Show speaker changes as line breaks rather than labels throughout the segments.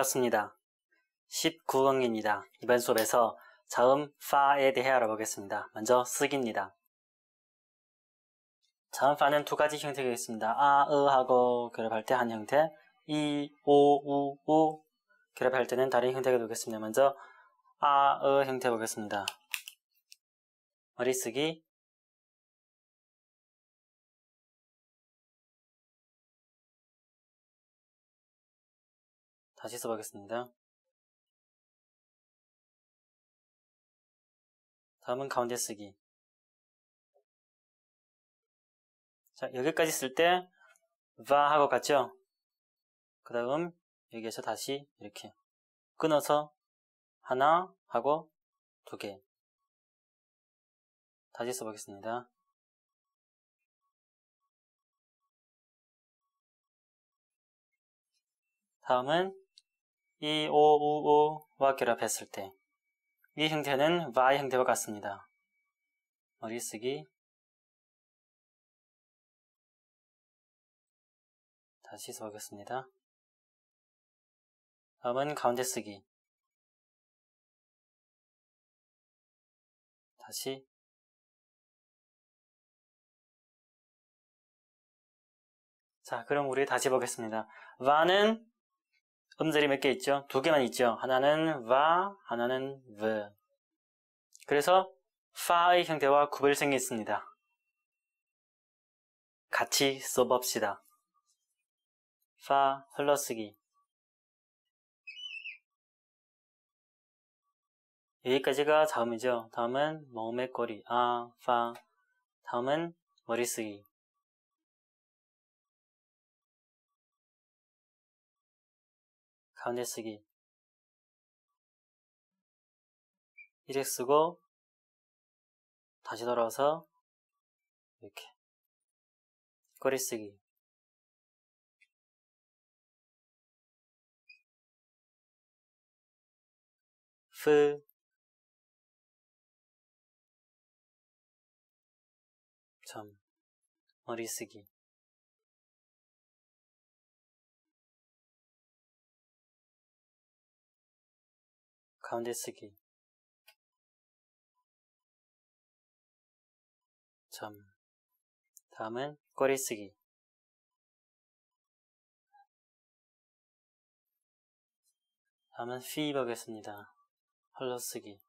반갑습니다. 19강입니다. 이번 수업에서 자음 파에 대해 알아보겠습니다. 먼저 쓰기입니다. 자음 파는 두 가지 형태가 있습니다. 아, 하고 결합할 때 한 형태, 이, 오, 우 결합할 때는 다른 형태가 되겠습니다. 먼저 아, 형태 보겠습니다. 머리쓰기, 다시 써보겠습니다. 다음은 가운데 쓰기. 자, 여기까지 쓸 때 va 하고 같죠? 그 다음 여기에서 다시 이렇게 끊어서 하나 하고 두 개. 다시 써보겠습니다. 다음은 이, 오, 우와 결합했을 때 이 형태는 va 형태와 같습니다. 머리쓰기, 다시 써보겠습니다. 다음은 가운데 쓰기, 다시 자, 그럼 우리 다시 보겠습니다. va는 음절이 몇 개 있죠? 두 개만 있죠? 하나는 va, 하나는 v. 그래서 fa의 형태와 구별성이 있습니다. 같이 써봅시다. fa, 흘러쓰기. 여기까지가 자음이죠. 다음은 몸의 꼬리, 아, fa. 다음은 머리쓰기. 가운데 쓰기. 이렇게 쓰고 다시 돌아와서 이렇게 꼬리 쓰기. 프, 점, 머리 쓰기. 가운데 쓰기. 점. 다음은 꼬리 쓰기. 다음은 피 보겠습니다. 흘러쓰기.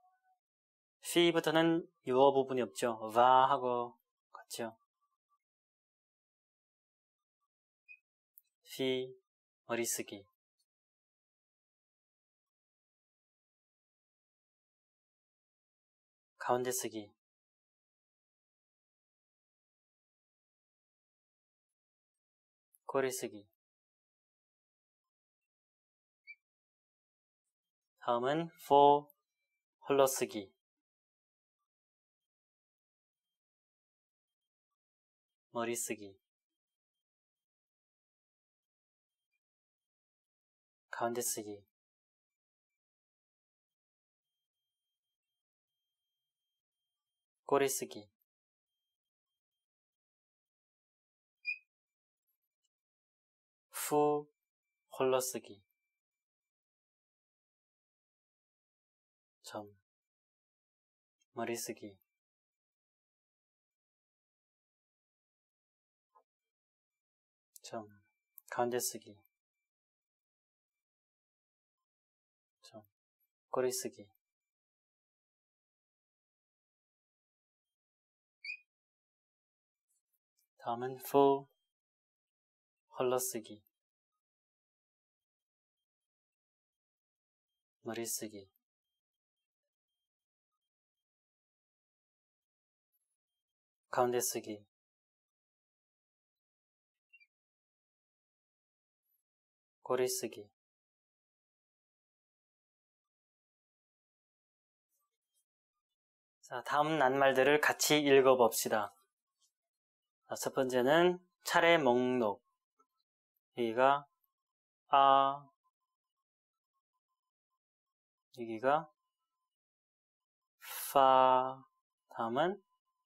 피부터는 유어 부분이 없죠. va 하고 같죠. 피, 머리 쓰기. 가운데 쓰기. 꼬리 쓰기. 다음은 for, 흘러쓰기. 머리 쓰기. 가운데 쓰기. 꼬리 쓰기. 후, 흘러쓰기. 점. 머리 쓰기. 점. 가운데 쓰기. 점. 꼬리 쓰기. 다음은 for, 흘러쓰기. 머리 쓰기. 가운데 쓰기. 꼬리 쓰기. 자, 다음 낱말들을 같이 읽어봅시다. 자, 첫 번째는 차례 목록. 여기가 아, 여기가 파, 다음은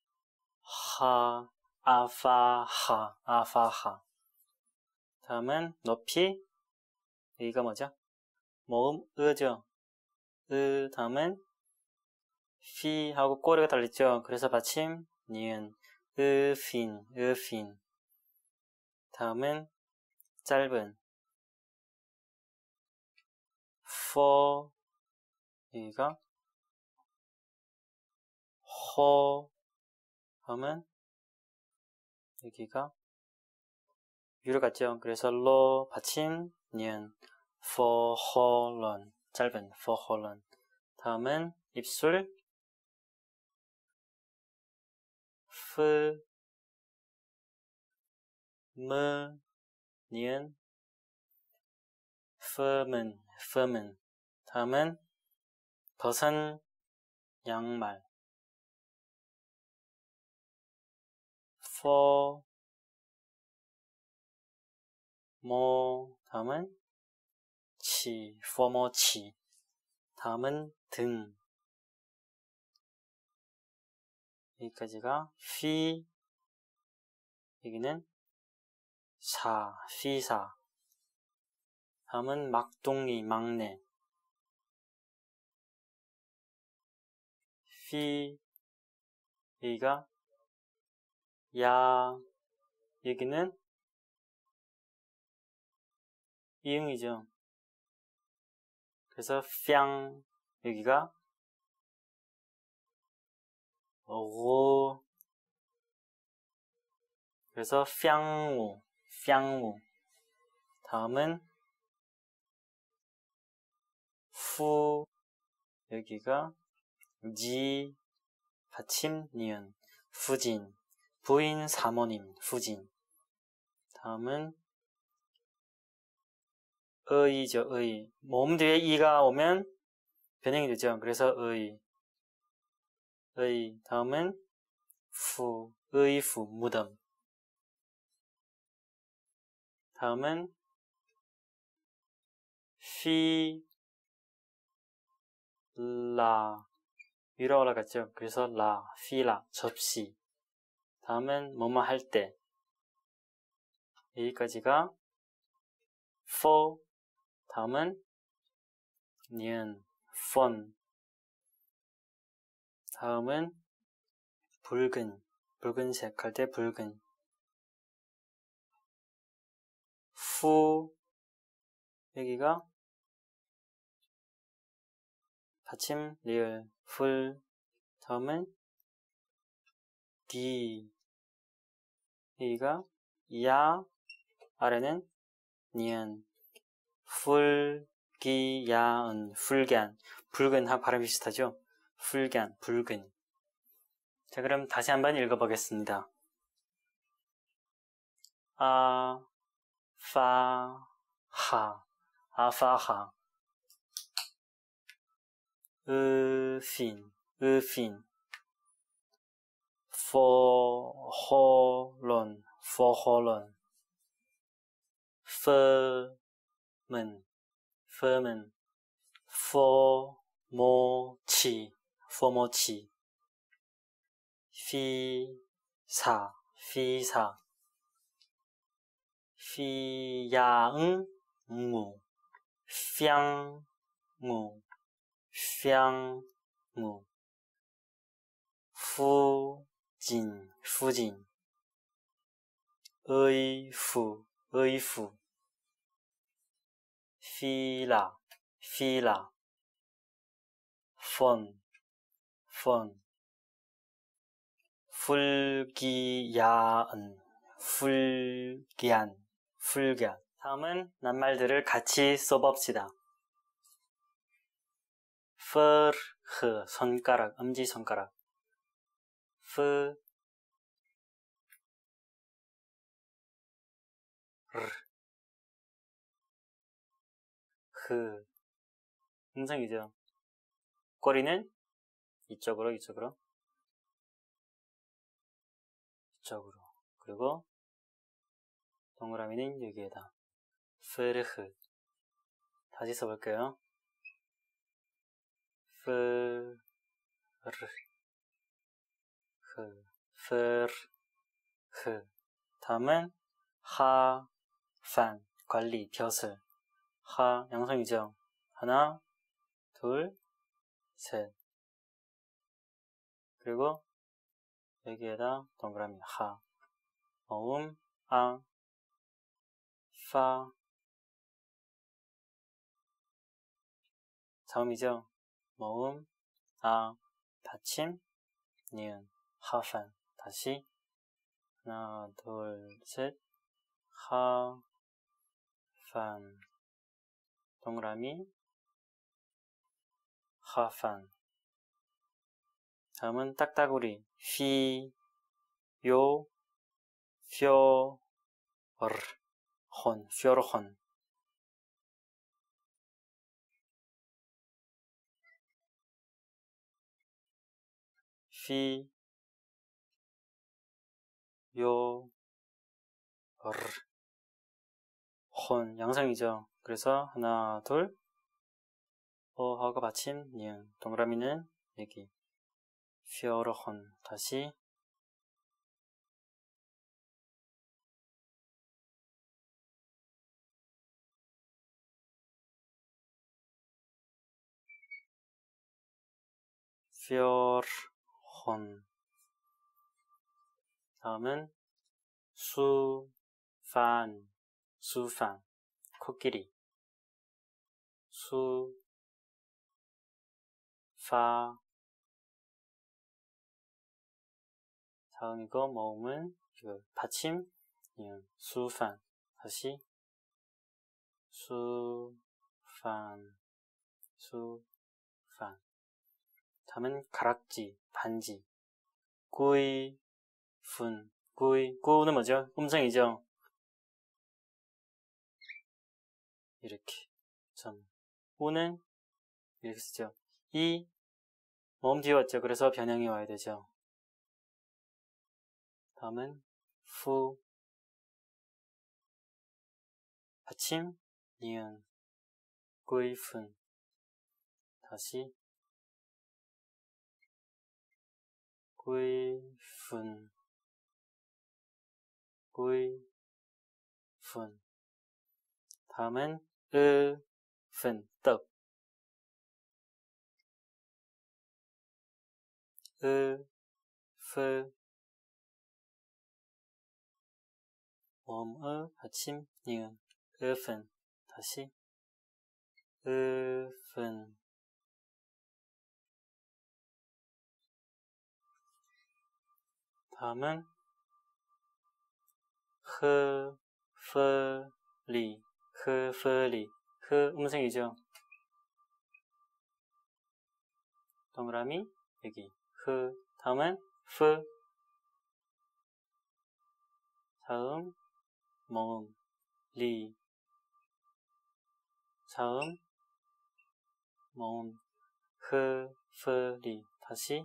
하, 아파하, 아파하. 다음은 높이, 여기가 뭐죠? 모음 으죠. 다음은 피 하고 꼬리가 달렸죠. 그래서 받침 니은 으핀. 다음은 짧은 for 여기가 허 하면 여기가 유로 같죠. 그래서 로 받침 니은 for 헐런 짧은 for 헐런. 다음은 입술 프 무 니은 firm은. 다음은 벗은 양말 for 다음은 for 치. 다음은 등. 여기까지가 여기는 피사. 다음은 막둥이, 막내. 여기가 야, 여기는 이응이죠. 그래서 뿅, 여기가 오, 그래서 뿅우. 다음은 후, 여기가 지, 받침 니은, 후진. 부인 사모님, 후진. 다음은 의죠, 의. 모음 뒤에 이가 오면 변형이 되죠. 그래서 의. 다음은 의후, 무덤. 다음은 라. 위로 올라갔죠. 그래서 피라, 접시. 다음은 뭐뭐 할 때. 여기까지가 for. 다음은 니은, 폰. 다음은 붉은색 할 때 붉은. 후, 여기가 받침 리을, 풀. 다음은 기, 여기가 야, 아래는 니은, 풀기야은, 풀간. 붉은 발음 비슷하죠? 붉은. 자, 그럼 다시 한번 읽어보겠습니다. 아파하, 으핀, 포홀론, 퍼먼, 포모치, 피사, 피양무, 뿅무, 후진, 의후, 피라, 폰, 풀기야은, 풀간. 다음은 낱말들을 같이 써봅시다. 퍼흐, 손가락, 엄지손가락. 음성이죠. 꼬리는 이쪽으로. 그리고 동그라미는 여기에다. 프르흐. 다시 써볼게요. 프르흐. 다음은 하판, 관리, 벼슬. 양성이죠. 하나, 둘, 셋. 그리고 여기에다 동그라미 하. 모음, 아, 파. 자음이죠? 모음, 아, 받침, 니은, 하판. 다시 하나, 둘, 셋. 하, 판. 동그라미, 하판. 다음은 딱따구리. 휘, 요, 표, 혼, 뾰로혼. 휘, 요, 혼. 양성이죠. 그래서 하나, 둘, 어하고 받침, 니은. 동그라미는 여기. 뾰로혼. 다시 뾰혼. 다음은 수판. 수판. 코끼리. 수, 파. 다음이고 모음은 받침, 니은. 수판. 다시 수판. 수판. 다음은 가락지, 반지. 구이, 분. 구이, 구는 뭐죠? 음성이죠? 이렇게. 우는 이렇게 쓰죠. 이, 모음 뒤에 왔죠. 그래서 변형이 와야 되죠. 다음은 후, 받침, 니은, 구이, 분. 다시 구이, 분. 구이, 분. 다음은 분, 떡. 프, 모음, 받침, 니은, 분. 다시 분. 다음은 흐프리, 흐프리. 흐 음성이죠. 동그라미 여기 흐. 다음은 프. 자음 모음 리. 자음 모음 흐프리. 다시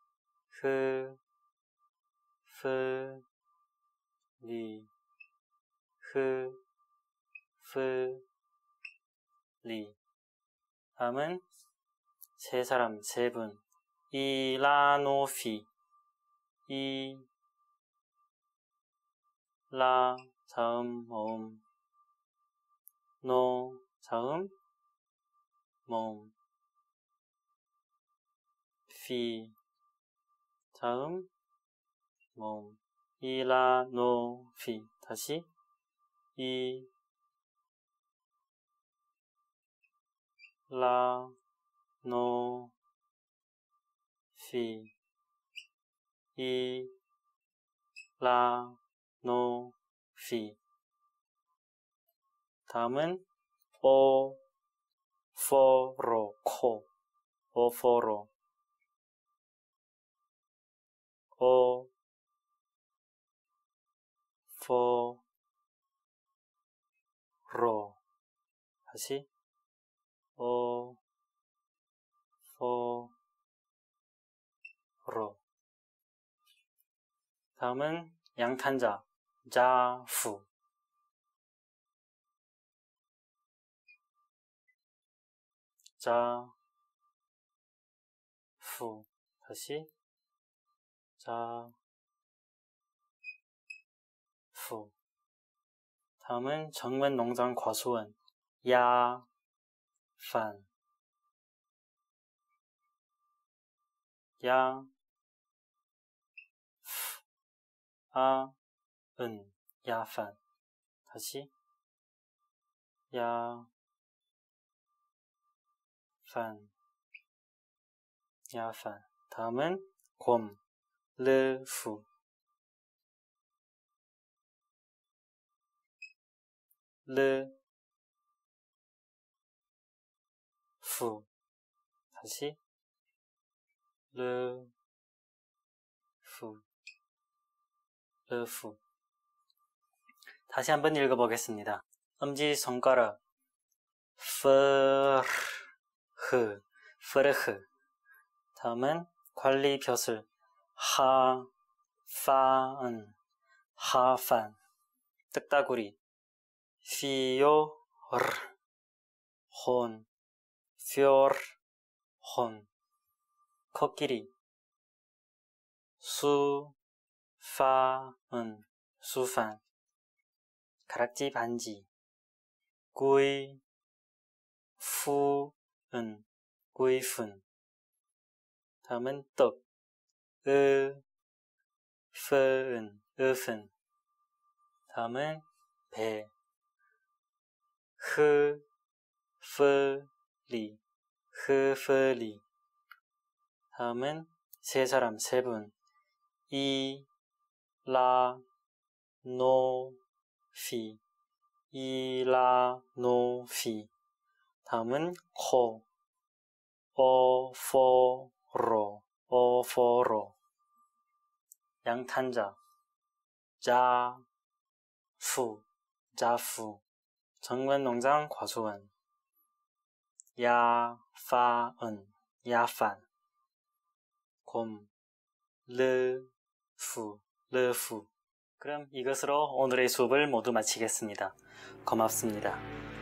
흐프리. 흐프리. 다음은 세 사람, 세 분. 이라노피. 이라 자음 모음 노 자음 모음 피 자음 모음 이라노피. 다시 이라노피. 이라노피. 다음은 오포로 코. 오포로 오포로. 다시 오포로. 다음은 양탄자 자후. 자후. 다시 자후. 다음은 정면 농장 과수원 야후. 판. 야, 아, 은, 야판. 다시, 야, 판, 야판. 다음은 곰, 르, 후. 르, 후. 다시, 르, 후. 르, 후. 다시 한번 읽어보겠습니다. 엄지손가락, 프르흐, 프르흐. 다음은 관리벼슬, 하, 파은, 하판. 떡다구리, 피요, 혼, 퓨어, 혼. 코끼리, 수, 파은, 수판. 가락지 반지, 구이, 푸은, 구이푼. 다음은 떡, 프은, 으푼. 다음은 배, 흐프리, 흐프리. 다음은 세 사람, 세 분, 이라노피, 이라노피. 다음은 코, 어포로, 어포로. 양탄자, 자푸, 자푸. 정문농장 과수원, 야파은, 야판. 곰, 르푸, 르푸. 그럼 이것으로 오늘의 수업을 모두 마치겠습니다. 고맙습니다.